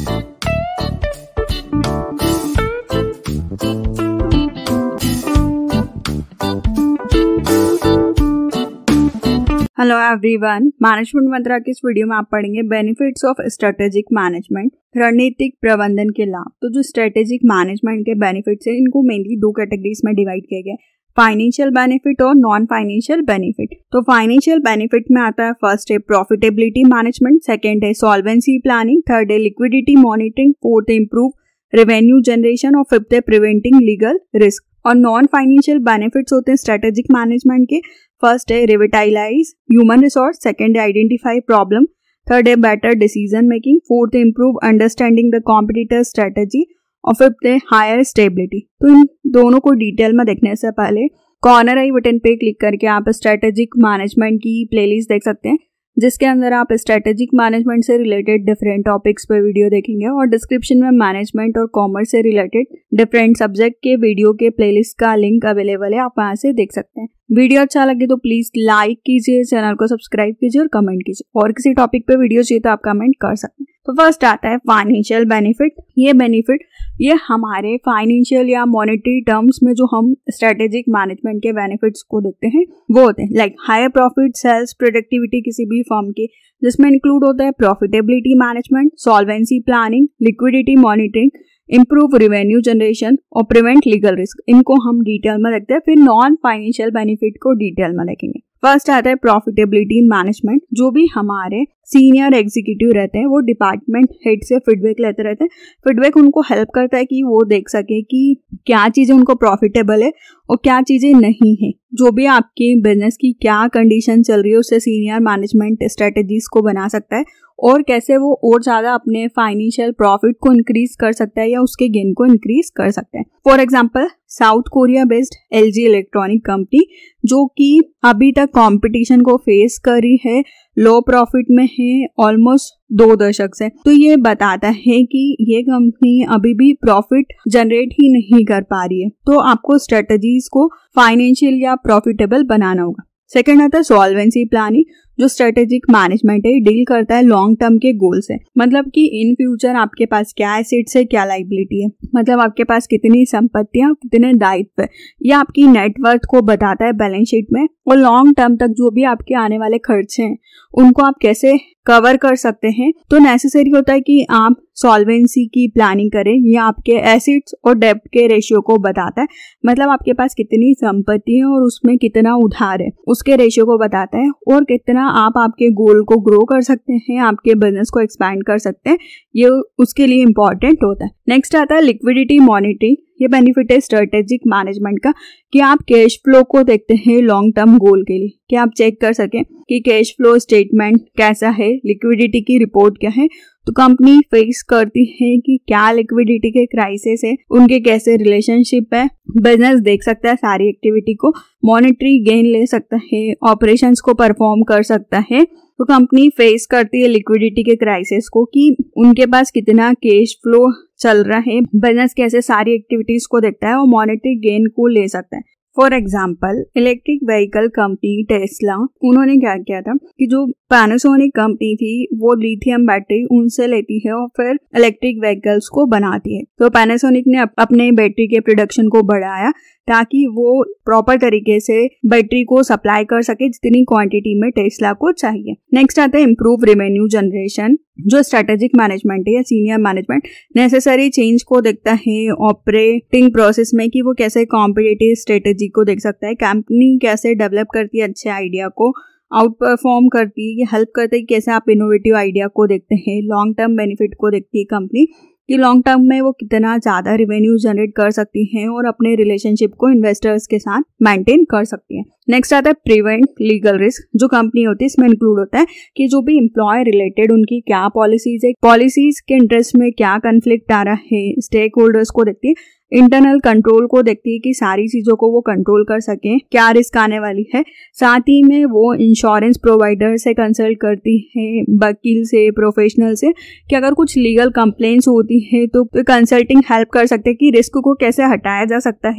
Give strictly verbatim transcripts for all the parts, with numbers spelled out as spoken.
Hello everyone, management मंत्रा की इस video में आप पढ़ेंगे बेनिफिट्स ऑफ स्ट्रेटेजिक मैनेजमेंट, रणनीतिक प्रबंधन के लाभ। तो जो स्ट्रेटेजिक मैनेजमेंट के बेनिफिट्स हैं, इनको मेनली दो कैटेगरीज में डिवाइड किया गया है, फाइनेंशियल बेनिफिट और नॉन फाइनेंशियल बेनिफिट। तो फाइनेंशियल बेनिफिट में आता है फर्स्ट है प्रॉफिटेबिलिटी मैनेजमेंट, सेकेंड है सॉल्वेंसी प्लानिंग, थर्ड है liquidity monitoring, fourth improve revenue generation और फिफ्थ है प्रिवेंटिंग लीगल रिस्क। और नॉन फाइनेंशियल बेनिफिट्स होते हैं स्ट्रेटेजिक मैनेजमेंट के, फर्स्ट है रिविटाइलाइज ह्यूमन रिसोर्स, सेकेंड है आइडेंटिफाई प्रॉब्लम, थर्ड है बेटर डिसीजन मेकिंग, फोर्थ है improve understanding the competitor strategy और फिफ्थ है हायर स्टेबिलिटी। तो इन दोनों को डिटेल में देखने से पहले कॉर्नर आई बटन पे क्लिक करके आप स्ट्रेटेजिक मैनेजमेंट की प्लेलिस्ट देख सकते हैं, जिसके अंदर आप स्ट्रेटेजिक मैनेजमेंट से रिलेटेड डिफरेंट टॉपिक्स पे वीडियो देखेंगे और डिस्क्रिप्शन में मैनेजमेंट और कॉमर्स से रिलेटेड डिफरेंट सब्जेक्ट के वीडियो के प्लेलिस्ट का लिंक अवेलेबल है, आप वहां से देख सकते हैं। वीडियो अच्छा लगे तो प्लीज लाइक कीजिए, चैनल को सब्सक्राइब कीजिए और कमेंट कीजिए, और किसी टॉपिक पे वीडियो चाहिए तो आप कमेंट कर सकते हैं। तो फर्स्ट आता है फाइनेंशियल बेनिफिट। ये बेनिफिट ये हमारे फाइनेंशियल या मॉनेटरी टर्म्स में जो हम स्ट्रेटेजिक मैनेजमेंट के बेनिफिट्स को देखते हैं वो होते हैं like higher profit, sales, productivity किसी भी फर्म की, जिसमें इंक्लूड होता है profitability management, solvency planning, liquidity monitoring, improve revenue generation और प्रिवेंट लीगल रिस्क। इनको हम डिटेल में देखते हैं, फिर नॉन फाइनेंशियल बेनिफिट को डिटेल में देखेंगे। फर्स्ट आता है प्रॉफिटेबिलिटी मैनेजमेंट। जो भी हमारे सीनियर एग्जीक्यूटिव रहते हैं वो डिपार्टमेंट हेड से फीडबैक लेते रहते हैं। फीडबैक उनको हेल्प करता है कि वो देख सके कि क्या चीजें उनको प्रॉफिटेबल है और क्या चीजें नहीं है। जो भी आपके बिजनेस की क्या कंडीशन चल रही है उससे सीनियर मैनेजमेंट स्ट्रेटेजीज को बना सकता है और कैसे वो और ज्यादा अपने फाइनेंशियल प्रॉफिट को इंक्रीज कर सकता है या उसके गेन को इंक्रीज कर सकता है। For example South Korea based LG electronic company, जो कि अभी तक कंपटीशन को फेस कर रही है, लो प्रॉफिट में है ऑलमोस्ट दो दशक से, तो ये बताता है कि ये कंपनी अभी भी प्रॉफिट जनरेट ही नहीं कर पा रही है। तो आपको स्ट्रेटजीज को फाइनेंशियल या प्रॉफिटेबल बनाना होगा। सेकेंड आता है सॉल्वेंसी प्लानिंग। जो स्ट्रेटेजिक मैनेजमेंट है डील करता है लॉन्ग टर्म के गोल से, मतलब कि इन फ्यूचर आपके पास क्या एसेट्स है, क्या लायबिलिटी है, मतलब आपके पास कितनी संपत्तियां, कितने दायित्व है, ये आपकी नेटवर्थ को बताता है बैलेंस शीट में। और लॉन्ग टर्म तक जो भी आपके आने वाले खर्चे हैं उनको आप कैसे कवर कर सकते हैं। तो नेसेसरी होता है कि आप सॉल्वेंसी की प्लानिंग करें। ये आपके एसेट्स और डेब्ट के रेशियो को बताता है, मतलब आपके पास कितनी संपत्ति है और उसमें कितना उधार है उसके रेशियो को बताता है, और कितना आप आपके गोल को ग्रो कर सकते हैं, आपके बिजनेस को एक्सपैंड कर सकते हैं, ये उसके लिए इंपॉर्टेंट होता है। नेक्स्ट आता है लिक्विडिटी मॉनिटरिंग। ये बेनिफिट है स्ट्रेटेजिक मैनेजमेंट का कि आप कैश फ्लो को देखते हैं लॉन्ग टर्म गोल के लिए, कि आप चेक कर सकें कि कैश फ्लो स्टेटमेंट कैसा है, लिक्विडिटी की रिपोर्ट क्या है। तो कंपनी फेस करती है कि क्या लिक्विडिटी के क्राइसिस है, उनके कैसे रिलेशनशिप है, बिजनेस देख सकता है सारी एक्टिविटी को, मॉनेटरी गेन ले सकता है, ऑपरेशंस को परफॉर्म कर सकता है। तो कंपनी फेस करती है लिक्विडिटी के क्राइसिस को कि उनके पास कितना कैश फ्लो चल रहा है, बिजनेस कैसे सारी एक्टिविटीज को देखता है और मॉनेटरी गेन को ले सकता है। For example electric vehicle company Tesla, उन्होंने क्या किया था कि जो पैनासोनिक कंपनी थी वो लिथियम बैटरी उनसे लेती है और फिर इलेक्ट्रिक व्हीकल्स को बनाती है। तो पैनासोनिक ने अपने बैटरी के प्रोडक्शन को बढ़ाया ताकि वो प्रॉपर तरीके से बैटरी को सप्लाई कर सके जितनी क्वांटिटी में टेस्ला को चाहिए। नेक्स्ट आता है इंप्रूव रेवेन्यू जनरेशन। जो स्ट्रेटेजिक मैनेजमेंट है या सीनियर मैनेजमेंट नेसेसरी चेंज को देखता है ऑपरेटिंग प्रोसेस में, कि वो कैसे कॉम्पिटिटिव स्ट्रेटेजी को देख सकता है, कंपनी कैसे डेवलप करती है अच्छे आइडिया को, आउट परफॉर्म करती है, ये हेल्प करता है कि कैसे आप इनोवेटिव आइडिया को देखते हैं, लॉन्ग टर्म बेनिफिट को देखती है कंपनी कि लॉन्ग टर्म में वो कितना ज्यादा रेवेन्यू जनरेट कर सकती हैं और अपने रिलेशनशिप को इन्वेस्टर्स के साथ मेंटेन कर सकती है। नेक्स्ट आता है प्रिवेंट लीगल रिस्क। जो कंपनी होती है इसमें इंक्लूड होता है कि जो भी एम्प्लॉय रिलेटेड उनकी क्या पॉलिसीज है, पॉलिसीज के इंटरेस्ट में क्या कन्फ्लिक्ट आ रहा है, स्टेक होल्डर्स को देखती है, इंटरनल कंट्रोल को देखती है कि सारी चीजों को वो कंट्रोल कर सके, क्या रिस्क आने वाली है। साथ ही में वो इंश्योरेंस प्रोवाइडर से कंसल्ट करती है, वकील से, प्रोफेशनल से, कि अगर कुछ लीगल कंप्लेंट्स होती है तो कंसल्टिंग हेल्प कर सकते हैं कि रिस्क को कैसे हटाया जा सकता है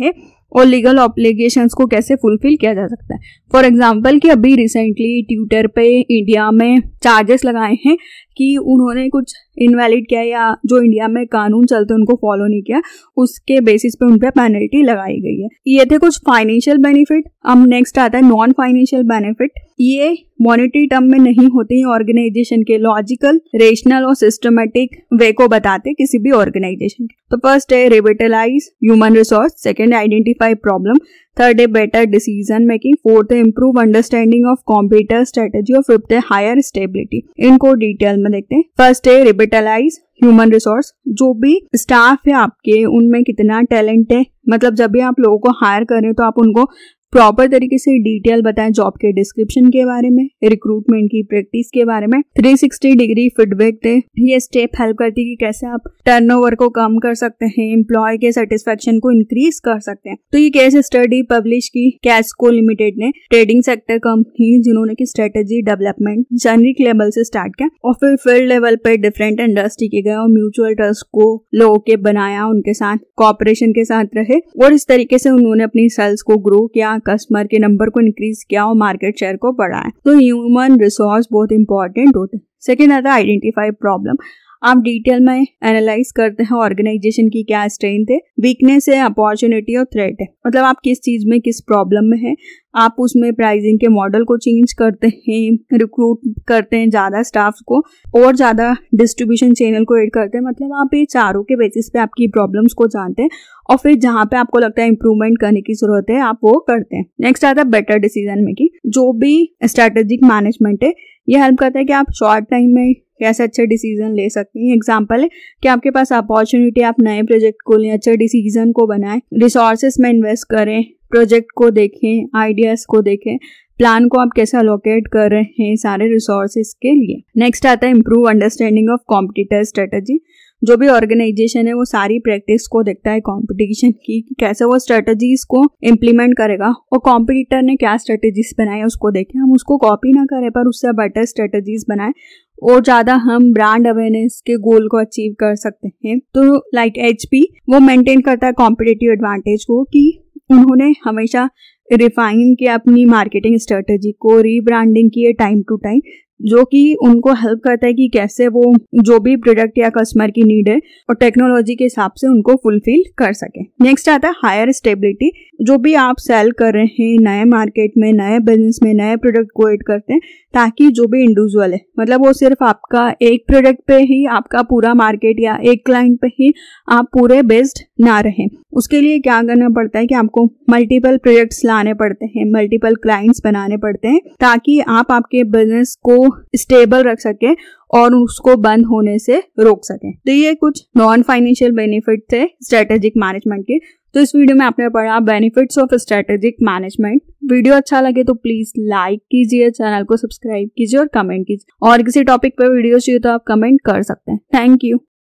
और लीगल ऑब्लिगेशंस को कैसे फुलफिल किया जा सकता है। फॉर एग्जांपल कि अभी रिसेंटली ट्विटर पे इंडिया में चार्जेस लगाए हैं कि उन्होंने कुछ इनवैलिड किया या जो इंडिया में कानून चलते उनको फॉलो नहीं किया, उसके बेसिस पे उन पर पेनल्टी लगाई गई है। ये थे कुछ फाइनेंशियल बेनिफिट। अब नेक्स्ट आता है नॉन फाइनेंशियल बेनिफिट। ये मॉनेटरी टर्म में नहीं होते हैं, ऑर्गेनाइजेशन के लॉजिकल, रेशनल और सिस्टमेटिक वे को बताते किसी भी ऑर्गेनाइजेशन के। तो फर्स्ट है revitalise human resource, second identify problem, third है बेटर डिसीजन मेकिंग, फोर्थ है improve understanding of competitor strategy और फिफ्थ है हायर स्टेबिलिटी। इनको डिटेल में देखते हैं। फर्स्ट है रिविटलाइज ह्यूमन रिसोर्स। जो भी स्टाफ है आपके उनमें कितना टैलेंट है, मतलब जब भी आप लोगों को हायर कर रहे हैं तो आप उनको प्रॉपर तरीके से डिटेल बताएं जॉब के डिस्क्रिप्शन के बारे में, रिक्रूटमेंट की प्रैक्टिस के बारे में। थ्री सिक्सटी डिग्री फीडबैक दे। ये स्टेप हेल्प करती है कि कैसे आप टर्नओवर को कम कर सकते हैं, एम्प्लॉय के सेटिस्फेक्शन को इंक्रीज कर सकते हैं। तो ये केस स्टडी पब्लिश की कैस्को लिमिटेड ने, ट्रेडिंग सेक्टर कंपनी जिन्होंने की स्ट्रेटेजी डेवलपमेंट जेनरिक लेवल से स्टार्ट किया और फिर फील्ड लेवल पे डिफरेंट इंडस्ट्री के गए और म्यूचुअल ट्रस्ट को लोगों के बनाया, उनके साथ कॉपरेशन के साथ रहे और इस तरीके से उन्होंने अपनी सेल्स को ग्रो किया, कस्टमर के नंबर को इंक्रीज किया और मार्केट शेयर को बढ़ाया। तो ह्यूमन रिसोर्स बहुत इंपॉर्टेंट होते हैं। सेकेंड आता है आइडेंटिफाई प्रॉब्लम। आप डिटेल में एनालाइज करते हैं ऑर्गेनाइजेशन की क्या स्ट्रेंथ है, वीकनेस है, अपॉर्चुनिटी और थ्रेट है। मतलब आप किस चीज में किस प्रॉब्लम में है, आप उसमें प्राइसिंग के मॉडल को चेंज करते हैं, रिक्रूट करते हैं ज्यादा स्टाफ को और ज्यादा डिस्ट्रीब्यूशन चैनल को ऐड करते हैं। मतलब आप ये चारों के बेसिस पे आपकी प्रॉब्लम्स को जानते हैं और फिर जहां पे आपको लगता है इंप्रूवमेंट करने की जरूरत है आप वो करते हैं। नेक्स्ट आता है बेटर डिसीजन मेकिंग। जो भी स्ट्रेटेजिक मैनेजमेंट है ये हेल्प करता है कि आप शॉर्ट टाइम में कैसे अच्छे डिसीजन ले सकते हैं। एग्जाम्पल है कि आपके पास अपॉर्चुनिटी, आप नए प्रोजेक्ट को लें, अच्छे डिसीजन को बनाएं, रिसोर्सेस में इन्वेस्ट करें, प्रोजेक्ट को देखें, आइडियाज को देखें, प्लान को आप कैसे अलोकेट कर रहे हैं सारे रिसोर्सेस के लिए। नेक्स्ट आता है improve understanding of competitor strategy. जो भी ऑर्गेनाइजेशन है वो सारी प्रैक्टिस को देखता है कंपटीशन की, कैसे वो स्ट्रेटजीज को इम्प्लीमेंट करेगा और कॉम्पिटिटर ने क्या स्ट्रेटजीज बनाए उसको देखें। हम उसको कॉपी ना करें पर उससे बेटर स्ट्रेटजीज बनाए और ज्यादा हम ब्रांड अवेयरनेस के गोल को अचीव कर सकते हैं। तो लाइक एचपी वो मेंटेन करता है कॉम्पिटिटिव एडवांटेज को कि उन्होंने हमेशा रिफाइन किया अपनी मार्केटिंग स्ट्रेटजी को, रीब्रांडिंग किए टाइम टू टाइम, जो कि उनको हेल्प करता है कि कैसे वो जो भी प्रोडक्ट या कस्टमर की नीड है और टेक्नोलॉजी के हिसाब से उनको फुलफिल कर सके। नेक्स्ट आता है हायर स्टेबिलिटी। जो भी आप सेल कर रहे हैं नए मार्केट में, नए बिजनेस में, नए प्रोडक्ट को ऐड करते हैं ताकि जो भी इंडिविजुअल है, मतलब वो सिर्फ आपका एक प्रोडक्ट पे ही आपका पूरा मार्केट या एक क्लाइंट पे ही आप पूरे बेस्ड ना रहें। उसके लिए क्या करना पड़ता है कि आपको मल्टीपल प्रोडक्ट्स लाने पड़ते हैं, मल्टीपल क्लाइंट्स बनाने पड़ते हैं ताकि आप आपके बिजनेस को स्टेबल रख सके और उसको बंद होने से रोक सकें। तो ये कुछ नॉन फाइनेंशियल बेनिफिट थे स्ट्रेटेजिक मैनेजमेंट के। तो इस वीडियो में आपने पढ़ा benefits of strategic management. Video अच्छा लगे तो प्लीज लाइक कीजिए, चैनल को सब्सक्राइब कीजिए और कमेंट कीजिए। और किसी टॉपिक पर वीडियो चाहिए तो आप कमेंट कर सकते हैं। Thank you.